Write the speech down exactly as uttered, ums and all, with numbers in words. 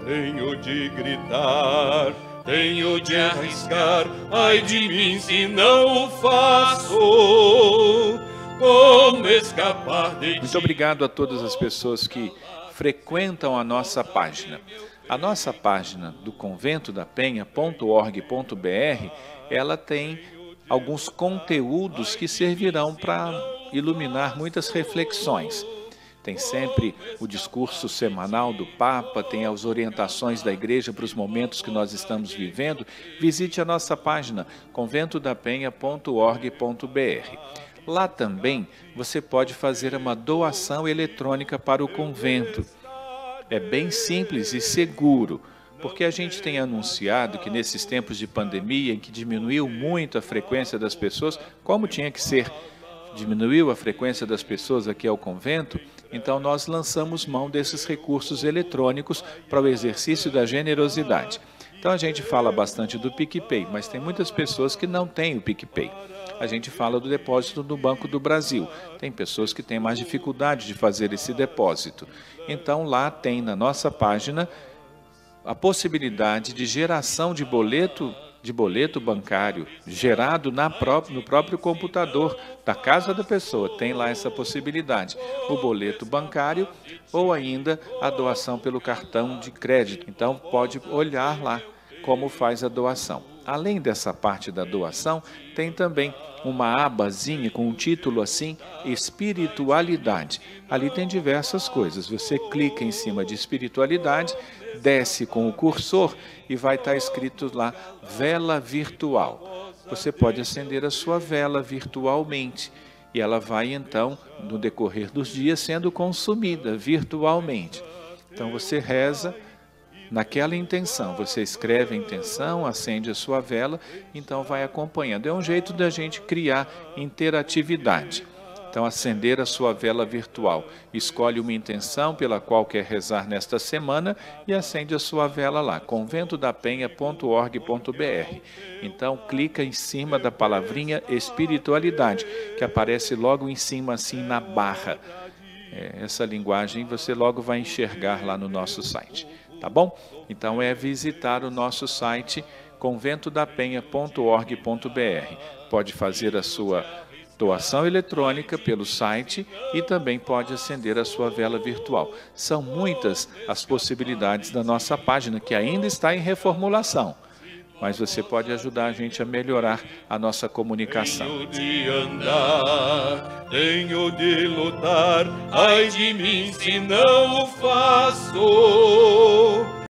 Tenho de gritar, tenho de arriscar, ai de mim se não o faço. Como escapar de ti? Muito obrigado a todas as pessoas que frequentam a nossa página. A nossa página do convento da penha ponto org ponto br, ela tem alguns conteúdos que servirão para iluminar muitas reflexões. Tem sempre o discurso semanal do Papa, tem as orientações da Igreja para os momentos que nós estamos vivendo. Visite a nossa página, convento da penha ponto org ponto br. Lá também você pode fazer uma doação eletrônica para o convento. É bem simples e seguro, porque a gente tem anunciado que nesses tempos de pandemia, em que diminuiu muito a frequência das pessoas, como tinha que ser, diminuiu a frequência das pessoas aqui ao convento, então nós lançamos mão desses recursos eletrônicos para o exercício da generosidade. Então a gente fala bastante do PicPay, mas tem muitas pessoas que não têm o PicPay. A gente fala do depósito do Banco do Brasil. Tem pessoas que têm mais dificuldade de fazer esse depósito. Então lá tem na nossa página a possibilidade de geração de boleto, de boleto bancário, gerado na própria, no próprio computador da casa da pessoa. Tem lá essa possibilidade, o boleto bancário ou ainda a doação pelo cartão de crédito. Então pode olhar lá como faz a doação. Além dessa parte da doação, tem também uma abazinha com um título assim, Espiritualidade. Ali tem diversas coisas. Você clica em cima de Espiritualidade, desce com o cursor e vai estar escrito lá, Vela Virtual. Você pode acender a sua vela virtualmente e ela vai então, no decorrer dos dias, sendo consumida virtualmente. Então você reza naquela intenção, você escreve a intenção, acende a sua vela, então vai acompanhando. É um jeito da gente criar interatividade. Então, acender a sua vela virtual. Escolhe uma intenção pela qual quer rezar nesta semana e acende a sua vela lá, convento da penha ponto org ponto br. Então, clica em cima da palavrinha espiritualidade, que aparece logo em cima assim na barra. É, essa linguagem você logo vai enxergar lá no nosso site. Tá bom? Então é visitar o nosso site convento da penha ponto org ponto br. Pode fazer a sua doação eletrônica pelo site e também pode acender a sua vela virtual. São muitas as possibilidades da nossa página que ainda está em reformulação. Mas você pode ajudar a gente a melhorar a nossa comunicação. Tenho de andar, tenho de lutar, ai de mim se não o faço.